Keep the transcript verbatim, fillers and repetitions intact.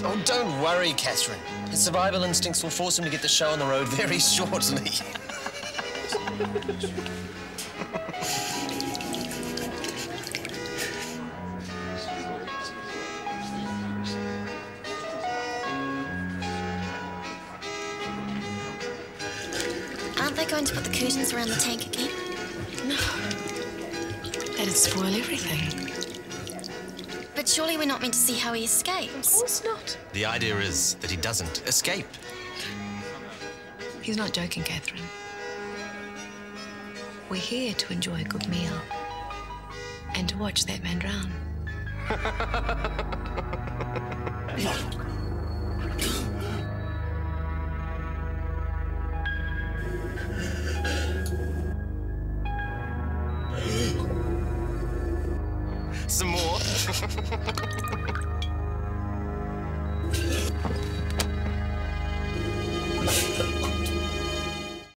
Oh, don't worry, Catherine. His survival instincts will force him to get the show on the road very shortly. Aren't they going to put the curtains around the tank again? No. That'd spoil everything. But surely we're not meant to see how he escapes. Of course not. The idea is that he doesn't escape. He's not joking, Catherine. We're here to enjoy a good meal and to watch that man drown. Some more.